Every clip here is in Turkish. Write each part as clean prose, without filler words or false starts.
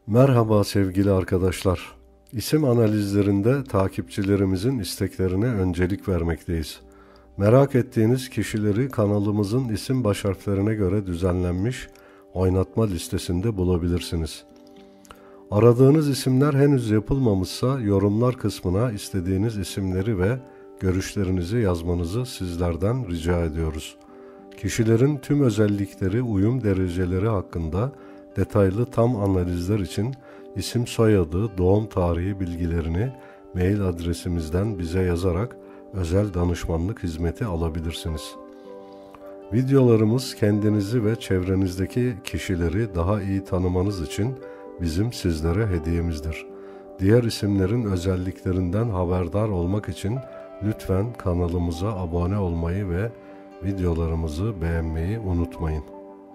Merhaba sevgili arkadaşlar. İsim analizlerinde takipçilerimizin isteklerine öncelik vermekteyiz. Merak ettiğiniz kişileri kanalımızın isim baş harflerine göre düzenlenmiş oynatma listesinde bulabilirsiniz. Aradığınız isimler henüz yapılmamışsa yorumlar kısmına istediğiniz isimleri ve görüşlerinizi yazmanızı sizlerden rica ediyoruz. Kişilerin tüm özellikleri, uyum dereceleri hakkında detaylı tam analizler için isim, soyadı, doğum tarihi bilgilerini mail adresimizden bize yazarak özel danışmanlık hizmeti alabilirsiniz. Videolarımız kendinizi ve çevrenizdeki kişileri daha iyi tanımanız için bizim sizlere hediyemizdir. Diğer isimlerin özelliklerinden haberdar olmak için lütfen kanalımıza abone olmayı ve videolarımızı beğenmeyi unutmayın.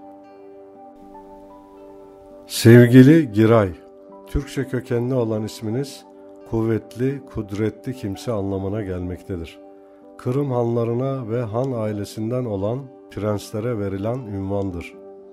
Sevgili Giray, Türkçe kökenli olan isminiz kuvvetli, kudretli kimse anlamına gelmektedir. Kırım hanlarına ve han ailesinden olan prenslere verilen ünvandır.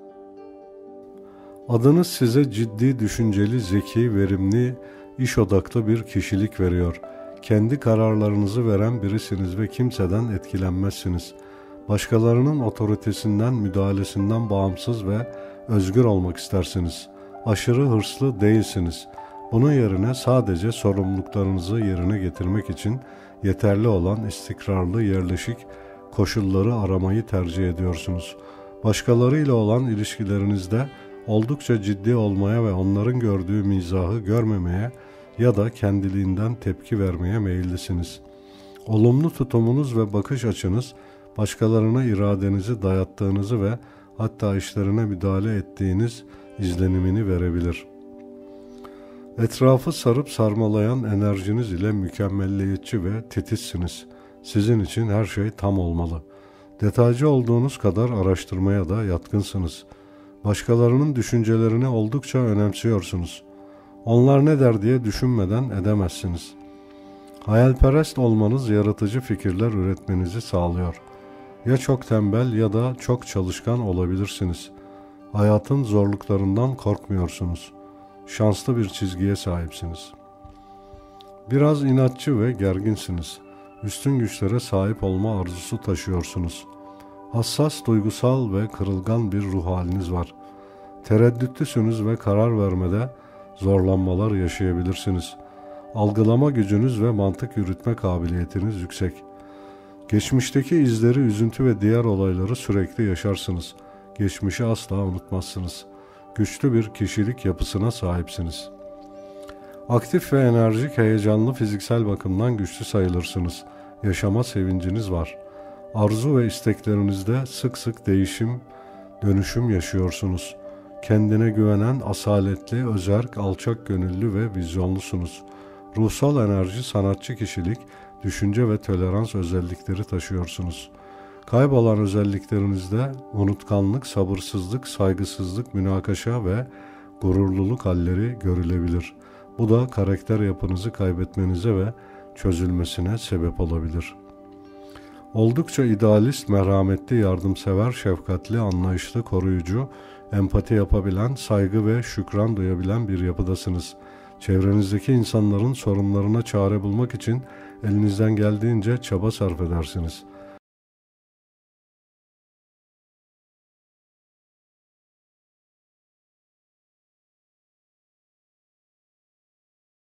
Adınız size ciddi, düşünceli, zeki, verimli, iş odaklı bir kişilik veriyor. Kendi kararlarınızı veren birisiniz ve kimseden etkilenmezsiniz. Başkalarının otoritesinden, müdahalesinden bağımsız ve özgür olmak istersiniz. Aşırı hırslı değilsiniz. Bunun yerine sadece sorumluluklarınızı yerine getirmek için yeterli olan istikrarlı, yerleşik koşulları aramayı tercih ediyorsunuz. Başkalarıyla olan ilişkilerinizde oldukça ciddi olmaya ve onların gördüğü mizahı görmemeye ya da kendiliğinden tepki vermeye meyillisiniz. Olumlu tutumunuz ve bakış açınız başkalarına iradenizi dayattığınızı ve hatta işlerine müdahale ettiğiniz izlenimini verebilir. Etrafı sarıp sarmalayan enerjiniz ile mükemmelliyetçi ve titizsiniz. Sizin için her şey tam olmalı. Detaycı olduğunuz kadar araştırmaya da yatkınsınız. Başkalarının düşüncelerini oldukça önemsiyorsunuz. Onlar ne der diye düşünmeden edemezsiniz. Hayalperest olmanız yaratıcı fikirler üretmenizi sağlıyor. Ya çok tembel ya da çok çalışkan olabilirsiniz. Hayatın zorluklarından korkmuyorsunuz. Şanslı bir çizgiye sahipsiniz. Biraz inatçı ve gerginsiniz. Üstün güçlere sahip olma arzusu taşıyorsunuz. Hassas, duygusal ve kırılgan bir ruh haliniz var. Tereddütlüsünüz ve karar vermede zorlanmalar yaşayabilirsiniz. Algılama gücünüz ve mantık yürütme kabiliyetiniz yüksek. Geçmişteki izleri, üzüntü ve diğer olayları sürekli yaşarsınız. Geçmişi asla unutmazsınız. Güçlü bir kişilik yapısına sahipsiniz. Aktif ve enerjik, heyecanlı, fiziksel bakımdan güçlü sayılırsınız. Yaşama sevinciniz var. Arzu ve isteklerinizde sık sık değişim, dönüşüm yaşıyorsunuz. Kendine güvenen, asaletli, özerk, alçak gönüllü ve vizyonlusunuz. Ruhsal enerji, sanatçı kişilik, düşünce ve tolerans özellikleri taşıyorsunuz. Kaybolan özelliklerinizde unutkanlık, sabırsızlık, saygısızlık, münakaşa ve gururluluk halleri görülebilir. Bu da karakter yapınızı kaybetmenize ve çözülmesine sebep olabilir. Oldukça idealist, merhametli, yardımsever, şefkatli, anlayışlı, koruyucu, empati yapabilen, saygı ve şükran duyabilen bir yapıdasınız. Çevrenizdeki insanların sorunlarına çare bulmak için elinizden geldiğince çaba sarf edersiniz.